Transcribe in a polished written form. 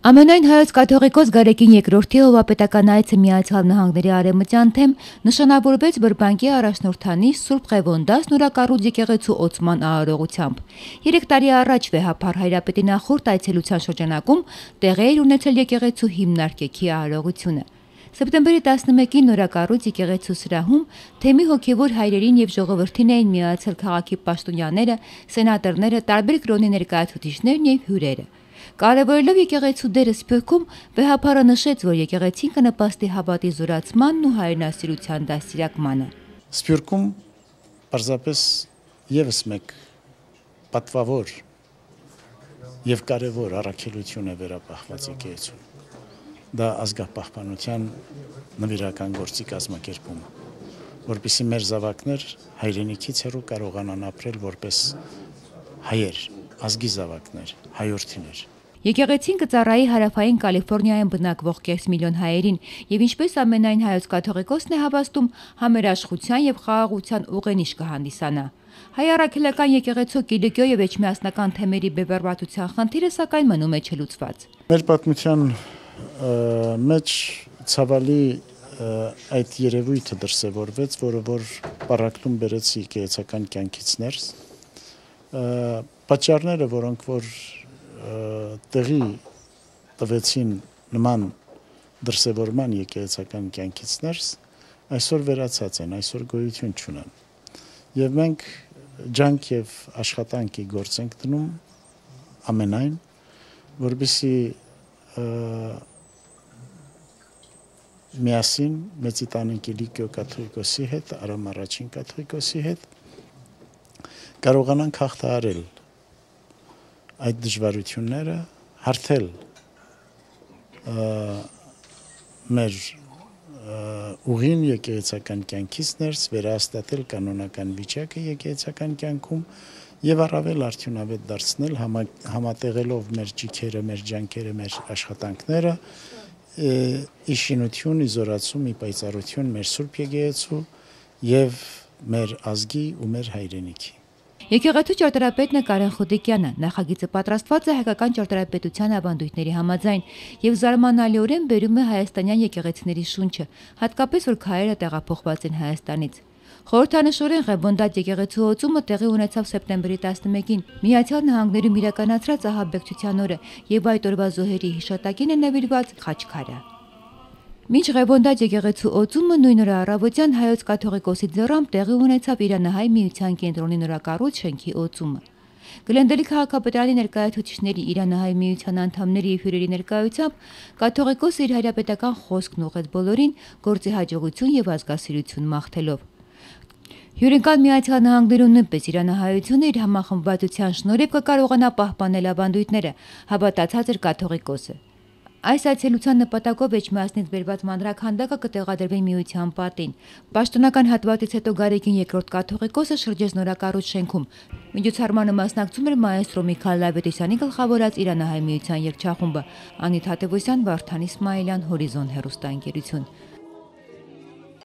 Ամենայն հայոց կաթողիկոս Գարեգին II հովապետական այցը Միացյալ Նահանգների արևմտյան թեմ նշանավորվեց Բրբանկի առաջնորդանիշ Սուրբ Ղևոնդաս նորակառույց եկեղեցու օծման արարողությամբ։ 3 տարի առաջ վեհափառ հայրապետի նախորդ այցելության շրջանակում տեղի էր ունեցել եկեղեցու հիմնարկեքի արարողությունը։ Սեպտեմբերի 11-ին նորակառույց եկեղեցու սրահում թեմի հոգևոր հայրերին եւ ժողովրդին էին միացել քաղաքի պաշտոնյաները, սենատորները, տարբեր կրոնի ներկայացուցիչներն եւ հյուրերը։ Կարևորելով եկեղեցու դերը Սփյուռքում, վեհափառը նշեց, որ եկեղեցին կնպաստի հավատի զորացմանն ու հայրենասիրության դաստիարակմանը։ Սփյուռքում պարզապես եւս մեկ պատվավոր եւ կարևոր առաքելություն է վերապահված եկեղեցուն։ Դա ազգապահպանության նվիրական գործի կազմակերպումը, որպեսզի մեր զավակներ հայրենիքից հեռու կարողանան ապրել որպես հայեր, ազգի զավակներ, հայրենիներ։ Եկեղեցին կծառայի հարավային Կալիֆոռնիայում բնակվող կես միլիոն հայերին եւ ինչպես ամենայն հայոց կաթողիկոսն է հավաստում, համերաշխության եւ խաղաղության ուղենիշ կհանդիսանա։ Հայ առաքելական եկեղեցու Կիլիկիո եւ էջմիածնական թեմերի բևեռվածության խնդիրը սակայն մնում է չլուծված։ Մեր պատմության մեջ ցավալի այդ երևույթը դրսևորվեց, որը որ պարակտում բերեց եկեղեցական կյանքից ներս։ Պատճառները, որոնք որ տեղի տվեցին նման դրսևորման եկեղեցական կյանքից ներս, այսօր վերացած են, այսօր գոյություն չունեն։ Եվ մենք ջանք եւ աշխատանքի գործ ենք դնում ամենայն, որպեսզի միասին Մեծիտանին Կիլիկիո կաթողիկոսի հետ, Արամ առաջին կաթողիկոսի հետ կարողանանք հաղթահարել այդ դժվարությունները, հարթել մեր ուղին եկեղեցական կյանքից ներս, վերահաստատել կանոնական վիճակը եկեղեցական կյանքում եւ առավել արդյունավետ դարձնել համատեղելով մեր ճիքերը, մեր ջանքերը, մեր աշխատանքները ի շինություն, ի զորացում, ի պայծառություն մեր Սուրբ եկեղեցու եւ մեր ազգի ու մեր հայրենիքի։ Եկեղեցու ճարտարապետն է Կարեն Խուդիկյանը, նախագիծը պատրաստված է հայկական ճարտարապետության ավանդույթների համաձայն եւ զարմանալիորեն բերում է հայաստանյան եկեղեցիների շունչը, հատկապես որ քարերը տեղափոխված են Հայաստանից։ Խորհրդանշորեն Ղևոնդաց եկեղեցու օծումը տեղի ունեցավ սեպտեմբերի 11-ին Միացյալ Նահանգներում իրականացրած ահաբեկչության օրը եւ այդ օրվա զոհերի հիշատակին է նվիրված խաչքարը։ Մինչ Ղևոնդաց եկեղեցու օծումը նույն օրը առավոտյան հայոց կաթողիկոսի ձեռամբ տեղի ունեցավ Իրանահայ միության կենտրոնի նորակառույց շենքի օծումը։ Գլենդելի քաղաքապետարանի ներկայացուցիչների Իրանահայ միության անդամների եւ հյուրերի ներկայությամբ կաթողիկոսը իր հայրապետական խոսքն ուղղեց բոլորին գործի հաջողություն եւ ազգասիրություն մաղթելով։ Հյուրընկալ Միացյալ Նահանգներում նույնպես իրանահայությունը իր համախմբվածության շնորհիվ կկարողանա պահպանել ավանդույթները, հավատացած էր կաթողիկոսը։ Այս այցելության նպատակով Էջմիածնից բերված մանրաքանդակը կտեղադրվի միության պատին։ Պաշտոնական հատվածից հետո Գարեգին II կաթողիկոսը շրջեց նորակառույց շենքում։ Միջոցառմանը մասնակցում էր մաեստրո Միքայել Ավետիսյանի գլխավորած Իրանահայ միության երգչախումբը, Անիտ Հատևոսյան, Վարդան Իսմայելյան, Հորիզոն հեռուստաընկերություն։